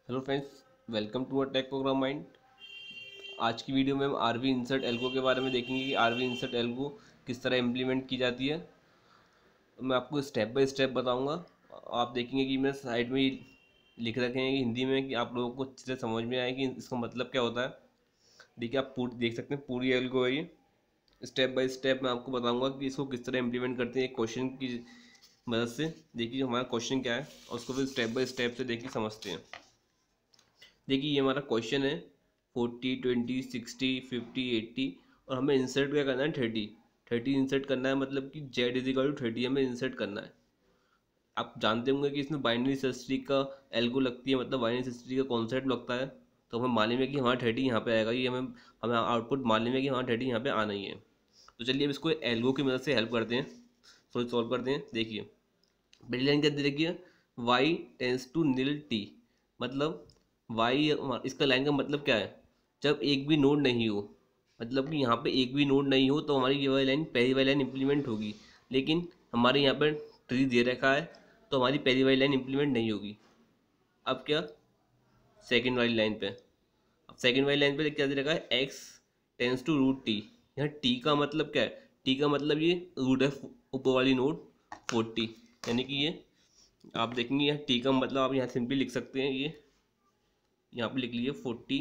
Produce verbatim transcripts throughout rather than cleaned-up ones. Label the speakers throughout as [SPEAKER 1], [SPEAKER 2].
[SPEAKER 1] Hello friends, welcome to a tech program mind. आज की video में हम आर वी इंसर्ट एल्गो के बारे में देखेंगे कि आर वी इंसर्ट एल्गो किस तरह इम्प्लीमेंट की जाती है। मैं आपको स्टेप बाय स्टेप बताऊंगा। आप देखेंगे कि मैं साइड में ही लिख रखे हैं कि हिंदी में, कि आप लोगों को अच्छे से समझ में आए कि इसका मतलब क्या होता है। देखिए, आप पूरी देख सकते हैं, पूरी एल्गो है ये। स्टेप बाय स्टेप मैं आपको बताऊंगा कि इसको किस तरह इम्प्लीमेंट करते हैं क्वेश्चन की मदद से। देखिए हमारा क्वेश्चन क्या है और उसको फिर स्टेप बाय स्टेप से देखिए समझते हैं। देखिए ये हमारा क्वेश्चन है, forty twenty sixty fifty eighty, और हमें इंसर्ट क्या करना है, थर्टी। थर्टी इंसर्ट करना है, मतलब कि z is equal to thirty हमें इंसर्ट करना है। आप जानते होंगे कि इसमें बाइनरी सर्च का एल्गो लगती है, मतलब बाइनरी सर्च का कॉन्सेप्ट लगता है। तो हमें मालूम है कि हमारा थर्टी यहाँ पे आएगा, ये हमें हमें आउटपुट मालूम है कि हमारा थर्टी यहाँ पे आना ही है। तो चलिए अब इसको एल्गो की मदद से हेल्प करते हैं, सॉल्व सॉल्व करते हैं। देखिए पहली लाइन क्या देखिए, y tends to nil T, मतलब वाई, इसका लाइन का मतलब क्या है, जब एक भी नोड नहीं हो, मतलब कि यहाँ पे एक भी नोड नहीं हो तो हमारी ये वाली लाइन, पहली वाली लाइन इंप्लीमेंट होगी। लेकिन हमारे यहाँ पर ट्री दे रखा है तो हमारी पहली वाली लाइन इंप्लीमेंट नहीं होगी। अब क्या, सेकेंड वाली लाइन पे, अब सेकेंड वाली लाइन पे क्या दे रखा है, x tends to root T. यहाँ टी का मतलब क्या है, टी का मतलब ये रूट है ऊपर वाली नोड फोर्टी, यानी कि ये आप देखेंगे यहाँ टी का मतलब आप यहाँ सिंपली लिख सकते हैं, ये यहाँ पे लिख लीजिए फोर्टी,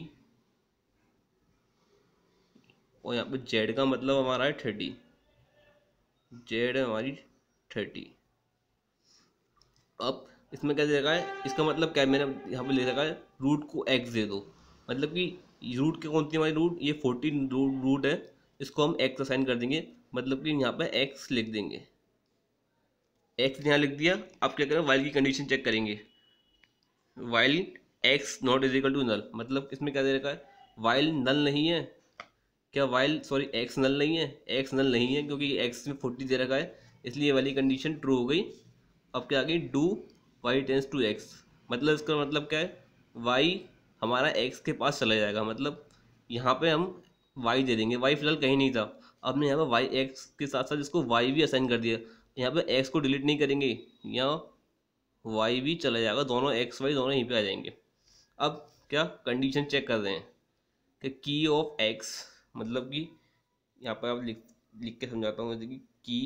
[SPEAKER 1] और यहाँ पे जेड का मतलब हमारा है थर्टी, जेड है हमारी थर्टी। अब इसमें क्या दे रखा है, इसका मतलब क्या है, मैंने यहाँ पे ले रखा है रूट को एक्स दे दो, मतलब कि रूट के कौन सी हमारी रूट, ये फोर्टीन रूट है, इसको हम एक्स असाइन कर देंगे, मतलब कि यहाँ पे एक्स लिख देंगे। एक्स यहाँ लिख दिया। अब क्या करें, वाइल की कंडीशन चेक करेंगे। While x not is equal to null, मतलब इसमें क्या दे रखा है, वाइल नल नहीं है। क्या वाइल, सॉरी एक्स नल नहीं है, एक्स नल नहीं है क्योंकि एक्स में फोर्टी दे रखा है, इसलिए ये वाली कंडीशन ट्रू हो गई। अब क्या आ गई, do y tends to x, मतलब इसका मतलब क्या है, वाई हमारा एक्स के पास चला जाएगा, मतलब यहाँ पे हम वाई दे देंगे। वाई फिलहाल कहीं नहीं था, अब हमने यहाँ पे वाई एक्स के साथ साथ इसको वाई भी असाइन कर दिया। यहाँ पे एक्स को डिलीट नहीं करेंगे, यहाँ वाई भी चला जाएगा, दोनों एक्स वाई दोनों यहीं पे आ जाएंगे। अब क्या कंडीशन चेक कर रहे हैं कि की ऑफ एक्स, मतलब कि यहाँ पर आप लिख लिख के समझाता हूँ, जैसे कि की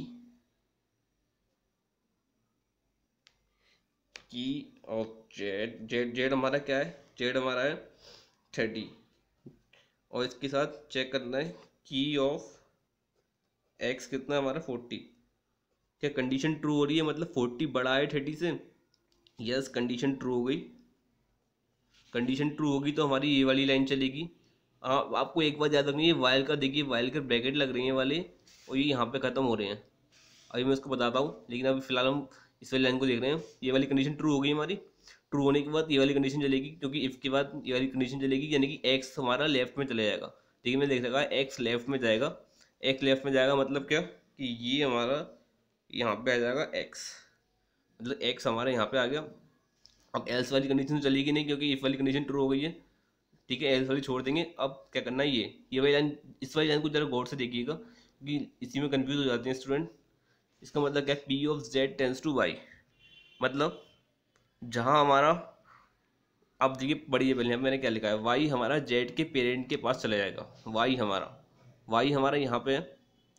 [SPEAKER 1] की ऑफ जेड, जेड जेड हमारा क्या है, जेड हमारा है थर्टी, और इसके साथ चेक करना है की ऑफ एक्स कितना है हमारा फोर्टी। क्या कंडीशन ट्रू हो रही है, मतलब फोर्टी बड़ा है थर्टी से, यस कंडीशन ट्रू हो गई। कंडीशन ट्रू होगी तो हमारी ये वाली लाइन चलेगी। आप आपको एक बात याद रखनी है, वाइल का देखिए, वाइल के ब्रैकेट लग रही हैं वाले, और ये यहाँ पे ख़त्म हो रहे हैं। अभी मैं इसको बताता हूँ, लेकिन अभी फिलहाल हम इस वाली लाइन को देख रहे हैं। ये वाली कंडीशन ट्रू हो गई हमारी, ट्रू होने के बाद ये वाली कंडीशन चलेगी, क्योंकि इफ़ के बाद ये वाली कंडीशन चलेगी, यानी कि एक्स हमारा लेफ्ट में चले जाएगा। देखिए मैं देख रखा है एक्स लेफ्ट में जाएगा, एक्स लेफ्ट में जाएगा मतलब क्या, कि ये हमारा यहाँ पे आ जाएगा एक्स, मतलब एक्स हमारा यहाँ पे आ गया। अब एल्स वाली कंडीशन तो चलेगी नहीं, क्योंकि इफ वाली कंडीशन ट्रू हो गई है, ठीक है, एल्स वाली छोड़ देंगे। अब क्या करना है, ये ये वाली लाइन, इस वाली लाइन को जरा गौर से देखिएगा, क्योंकि इसी में कंफ्यूज हो जाते हैं स्टूडेंट। इसका मतलब क्या है, p of z tends to y, मतलब जहाँ हमारा, अब देखिए पढ़िए पहले मैंने क्या लिखा है, वाई हमारा जेड के पेरेंट के पास चला जाएगा। वाई हमारा वाई हमारा यहाँ पे है,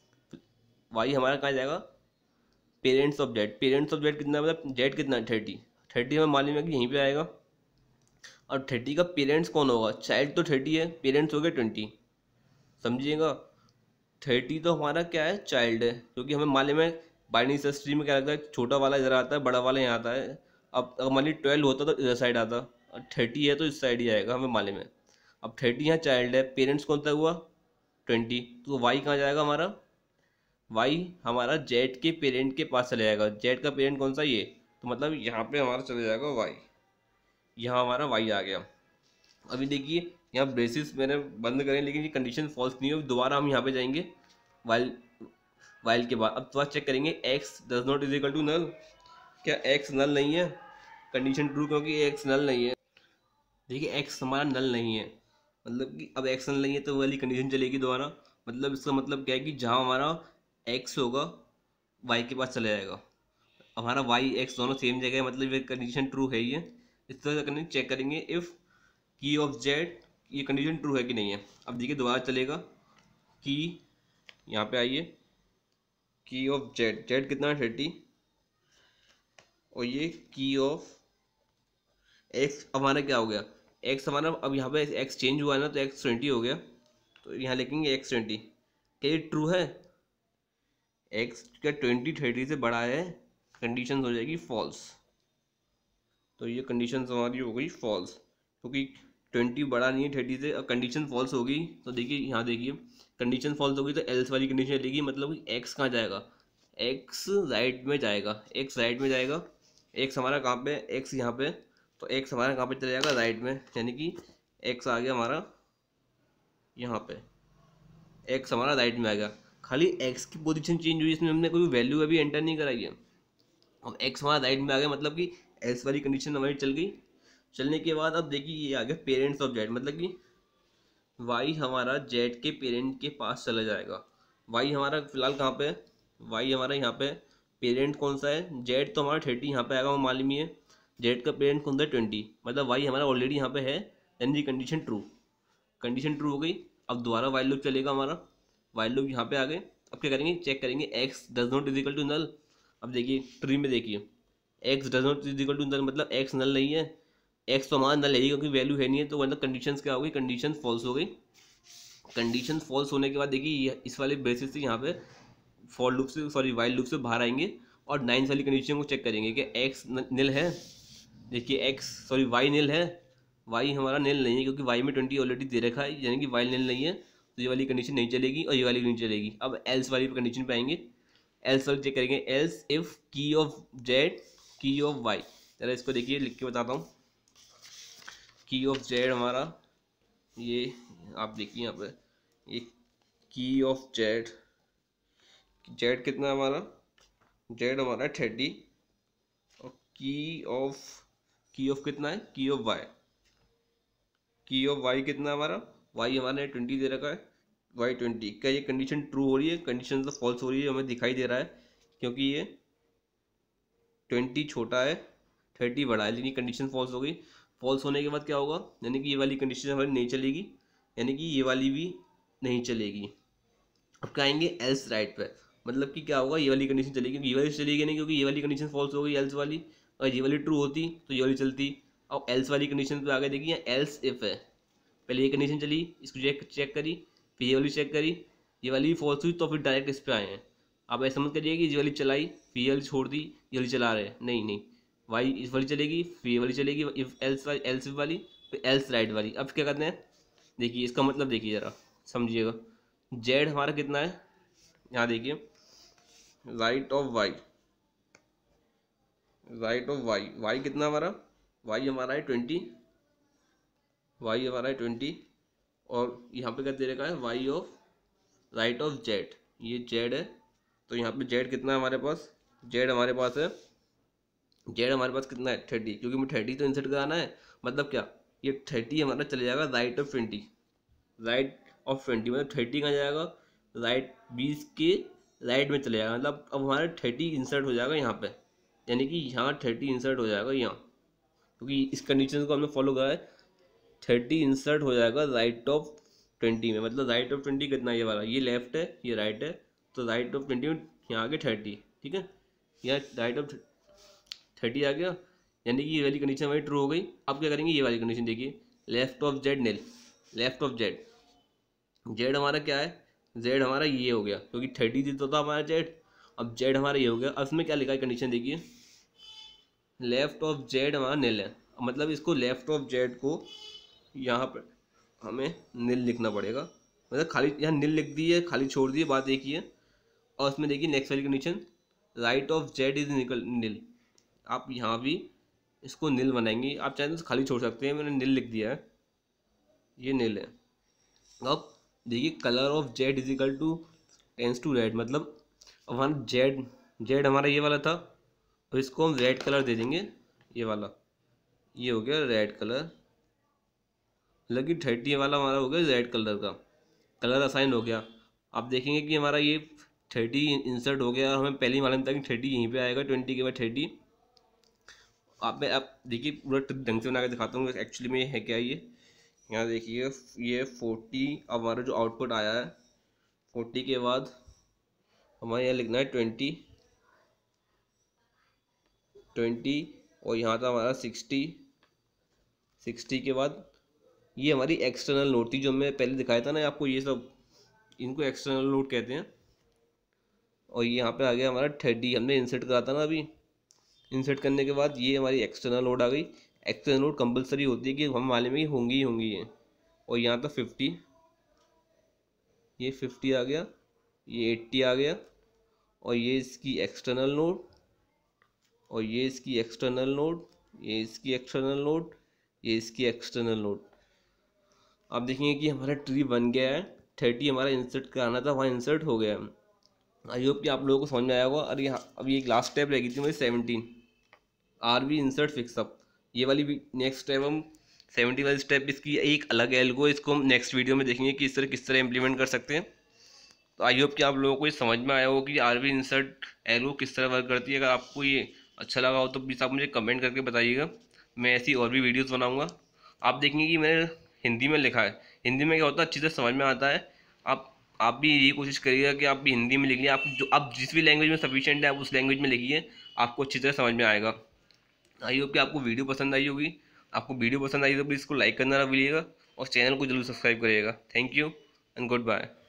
[SPEAKER 1] वाई हमारा कहाँ जाएगा, parents of z. Parents of z कितना, मतलब जेड कितना है थर्टी, थर्टी हमें मालूम है कि यहीं पे आएगा। और थर्टी का पेरेंट्स कौन होगा, चाइल्ड तो थर्टी है, पेरेंट्स हो गए ट्वेंटी, समझिएगा। थर्टी तो हमारा क्या है, चाइल्ड है, क्योंकि हमें मालूम है बाइनरी सर्च ट्री में क्या लगता है, छोटा वाला इधर आता है, बड़ा वाला यहाँ आता है। अब अगर मान ली ट्वेल्व होता तो इधर साइड आता, और थर्टी है तो इस साइड ही आएगा, हमें मालूम है। अब थर्टी यहाँ चाइल्ड है, पेरेंट्स कौन सा हुआ, ट्वेंटी, तो वाई कहाँ जाएगा हमारा, वाई हमारा जेड के पेरेंट के पास चले जाएगा। जेड का पेरेंट कौन सा, ये, तो मतलब यहाँ पे हमारा चले जाएगा वाई, यहाँ हमारा वाई आ गया। अभी देखिए यहाँ ब्रेसिस मैंने बंद करें, लेकिन ये कंडीशन फॉल्स नहीं हो, दोबारा हम यहाँ पे जाएंगे वाइल, वाइल के बाद अब थोड़ा चेक करेंगे, x does not is equal to null, क्या एक्स नल नहीं है, कंडीशन ट्रू, क्योंकि एक्स नल नहीं है। देखिए एक्स हमारा नल नहीं है, मतलब कि अब एक्स नल नहीं है तो वो वाली कंडीशन चलेगी दोबारा। मतलब इसका मतलब क्या है कि जहाँ हमारा एक्स होगा वाई के पास चला जाएगा, हमारा वाई एक्स दोनों सेम जगह है, मतलब ये कंडीशन ट्रू है ही है, इस तरह से करने चेक करेंगे इफ़ की ऑफ जेड ये कंडीशन ट्रू है कि नहीं है। अब देखिए दोबारा चलेगा की, यहाँ पे आइए, की ऑफ जेड, जेड कितना है थर्टी, और ये की ऑफ एक्स हमारा क्या हो गया, एक्स हमारा अब यहाँ पे एक्स चेंज हुआ है ना, तो एक्स ट्वेंटी हो गया, तो यहाँ लिखेंगे एक्स ट्वेंटी। क्या ये ट्रू है? एक्स का ट्वेंटी थर्टी से बड़ा है, कंडीशन हो जाएगी फॉल्स। तो ये कंडीशन हमारी हो गई फॉल्स, क्योंकि ट्वेंटी बड़ा नहीं है थर्टी से। अब कंडीशन फॉल्स हो गई तो देखिए यहाँ देखिए कंडीशन फॉल्स हो गई तो एल्स वाली कंडीशन चलेगी, मतलब कि एक्स कहाँ जाएगा, एक्स राइट में जाएगा, एक्स राइट में जाएगा। एक्स हमारा कहाँ पे, एक्स यहाँ पे, तो एक्स हमारा कहाँ पे चले जाएगा, राइट में, यानी कि एक्स आ गया हमारा यहाँ पे, एक्स हमारा राइट में आ गया। खाली एक्स की पोजीशन चेंज हुई, इसमें हमने कोई वैल्यू अभी एंटर नहीं कराई है। अब एक्स हमारा राइट में आ गया, मतलब कि एल्स वाली कंडीशन हमारी चल गई। चलने के बाद अब देखिए ये आ गया पेरेंट्स ऑफ जेड, मतलब कि वाई हमारा जेड के पेरेंट के पास चला जाएगा। वाई हमारा फिलहाल कहाँ पे है, वाई हमारा यहाँ पे, पेरेंट कौन सा है, जेड तो हमारा थर्टी यहाँ पे आएगा, वो मालूम ही है। जेड का पेरेंट कौन सा है, ट्वेंटी, मतलब वाई हमारा ऑलरेडी यहाँ पे है, यानी कंडीशन ट्रू, कंडीशन ट्रू हो गई। अब दोबारा वाइल लूप चलेगा हमारा, वाइल लूप यहाँ पे आ गए। अब क्या करेंगे, चेक करेंगे x does not is equal to null. अब देखिए ट्री में देखिए x does not is equal to null, मतलब एक्स नल नहीं है, एक्स तो हमारा नल है ही क्योंकि वैल्यू है नहीं है, तो मतलब कंडीशन क्या हो गई, कंडीशन फॉल्स हो गई। कंडीशन फॉल्स होने के बाद देखिए इस वाले बेसिस से यहाँ पे फॉर लूप से, सॉरी वाइल लूप से बाहर आएंगे और नाइन्थ वाली कंडीशन को चेक करेंगे कि एक्स निल है। देखिए एक्स सॉरी वाई निल है, वाई हमारा निल नहीं है क्योंकि वाई में ट्वेंटी ऑलरेडी दे रखा है, यानी कि वाई निल नहीं है, तो ये वाली कंडीशन नहीं चलेगी और ये वाली नहीं चलेगी। अब एल्स वाली कंडीशन पे आएंगे, एल्स वाली चेक करेंगे, else if key of z key of y. चलो इसको देखिए लिख के बताता हूँ। की ऑफ जेड हमारा ये आप देखिए यहाँ पे, ये की ऑफ जेड, जेड कितना है हमारा, जेड हमारा थर्टी, और की ऑफ, की ऑफ कितना है, key of y, key of y कितना है हमारा, वाई हमारा ट्वेंटी दे रखा है, वाई ट्वेंटी। क्या ये कंडीशन ट्रू हो रही है, कंडीशन तो फॉल्स हो रही है, हमें दिखाई दे रहा है क्योंकि ये ट्वेंटी छोटा है थर्टी बड़ा है, लेकिन कंडीशन फॉल्स हो गई। फॉल्स होने के बाद क्या होगा, यानी कि ये वाली कंडीशन हमारी नहीं चलेगी, यानी कि ये वाली भी नहीं चलेगी। अब क्या आएंगे एल्स राइट पे, मतलब कि क्या होगा, ये वाली कंडीशन चलेगी, ये वाली चलेगी नहीं क्योंकि ये वाली कंडीशन फॉल्स हो गई एल्स वाली, और ये वाली ट्रू होती तो ये वाली चलती। अब एल्स वाली कंडीशन पे आगे देखिए एल्स इफ है, पहले ये कंडीशन चली, इसको चेक चेक करी, फिर ये वाली चेक करी, ये वाली फॉल्स हुई तो फिर डायरेक्ट इस पे आए हैं। अब ऐसा मत करिए कि ये वाली चलाई फिर ये वाली छोड़ दी, ये वाली चला रहे, नहीं नहीं, वाई इस वाली चलेगी फिर ये वाली चलेगी, इफ एल्स वाली, एल्स इफ वाली, फिर एल्स राइट वाली। अब क्या करते हैं, देखिए इसका मतलब देखिए ज़रा समझिएगा, जेड हमारा कितना है, यहाँ देखिए right of y, right of y, y कितना हमारा, वाई हमारा है ट्वेंटी, वाई हमारा है ट्वेंटी, और यहाँ पे क्या दे रखा है, y of right of z, ये जेड है, तो यहाँ पे जेड कितना है हमारे पास, जेड हमारे पास है, जेड हमारे पास कितना है थर्टी, क्योंकि मुझे थर्टी तो इंसर्ट कराना है, मतलब क्या ये थर्टी हमारा चले जाएगा right of twenty, right of twenty मतलब थर्टी कहाँ जाएगा, राइट बीस के राइट में चले जाएगा, मतलब अब हमारा थर्टी इंसर्ट हो जाएगा यहाँ पे, यानी कि यहाँ थर्टी इंसर्ट हो जाएगा यहाँ, क्योंकि इस कंडीशन को हमने फॉलो करा है, थर्टी इंसर्ट हो जाएगा राइट ऑफ ट्वेंटी में, मतलब राइट ऑफ ट्वेंटी कितना, ये वाला, ये लेफ्ट है ये राइट है, तो राइट ऑफ ट्वेंटी में यहाँ आ गया थर्टी, ठीक है, यहाँ राइट ऑफ थर्टी आ गया, यानी कि ये वाली कंडीशन हमारी ट्रू हो गई। अब क्या करेंगे, ये वाली कंडीशन देखिए, left of z nil, left of z, z हमारा क्या है, जेड हमारा ये हो गया क्योंकि थर्टी देता था हमारा जेड, अब जेड हमारा ये हो गया। अब इसमें क्या लिखा है कंडीशन देखिए, लेफ्ट ऑफ जेड हमारा निल है, मतलब इसको लेफ्ट ऑफ जेड को यहाँ पर हमें निल लिखना पड़ेगा, मतलब खाली यहाँ निल लिख दी है, खाली छोड़ दी है, बात एक ही है। और उसमें देखिए नेक्स्ट वाली condition, right of z is equal nil, आप यहाँ भी इसको निल बनाएंगे, आप चाहें तो खाली छोड़ सकते हैं, मैंने निल लिख दिया है, ये निल है। अब देखिए colour of z is equal to tends to red, मतलब अब हमारा जेड, जेड हमारा ये वाला था, तो इसको हम रेड कलर दे देंगे, ये वाला, ये हो गया रेड कलर, मतलब कि थर्टी वाला हमारा हो गया रेड कलर का, कलर असाइन हो गया। आप देखेंगे कि हमारा ये थर्टी इंसर्ट हो गया, और हमें पहले ही मालूम था कि थर्टी यहीं पे आएगा, ट्वेंटी के बाद थर्टी, आप मैं आप देखिए पूरा ढंग से बना के दिखाता हूँ एक्चुअली में ये है क्या। ये यहाँ देखिए ये फोर्टी, हमारा जो आउटपुट आया है फोर्टी के बाद हमारे यहाँ लिखना है ट्वेंटी ट्वेंटी, और यहाँ था हमारा सिक्सटी। सिक्सटी के बाद ये हमारी एक्सटर्नल नोट थी जो मैं पहले दिखाया था ना आपको, ये सब इनको एक्सटर्नल नोट कहते हैं। और ये यहाँ पे आ गया हमारा थर्टी, हमने इंसर्ट करा था ना अभी। इंसर्ट करने के बाद ये हमारी एक्सटर्नल नोट आ गई। एक्सटर्नल नोट कंपलसरी होती है कि हम वाले में ही होंगी ही होंगी ये। और यहाँ था फिफ्टी, ये फिफ्टी आ गया, ये एट्टी आ गया, और ये इसकी एक्सटर्नल नोट, और ये इसकी एक्सटर्नल नोट, ये इसकी एक्सटर्नल नोट, ये इसकी एक्सटर्नल नोट। आप देखेंगे कि हमारा ट्री बन गया है। थर्टी हमारा इंसर्ट कराना था, वहाँ इंसर्ट हो गया है। आई होप कि आप लोगों को समझ में आया होगा। और यहाँ अब ये एक लास्ट स्टेप रह गई थी मेरी seventeen, R B insert fix up. ये वाली भी नेक्स्ट स्टेप हम सेवेंटी वाली स्टेप इसकी एक अलग एल्गो, इसको हम नेक्स्ट वीडियो में देखेंगे कि इस तरह किस तरह इम्प्लीमेंट कर सकते हैं। तो आई होप कि आप लोगों को ये समझ में आया हो कि आर वी इंसर्ट एल्गो किस तरह वर्क करती है। अगर आपको ये अच्छा लगा हो तो प्लीज़ आप मुझे कमेंट करके बताइएगा, मैं ऐसी और भी वीडियोज़ बनाऊँगा। आप देखेंगे कि मैंने हिंदी में लिखा है, हिंदी में क्या होता है अच्छी तरह समझ में आता है। आप आप भी यही कोशिश करिएगा कि आप भी हिंदी में लिखिए। आप जो आप जिस भी लैंग्वेज में सफिशिएंट है आप उस लैंग्वेज में लिखिए, आपको अच्छी तरह समझ में आएगा। आई होप कि आपको वीडियो पसंद आई होगी। आपको वीडियो पसंद आई तो प्लीज़ इसको लाइक करना ना भूलिएगा और चैनल को जरूर सब्सक्राइब करिएगा। Thank you and good bye.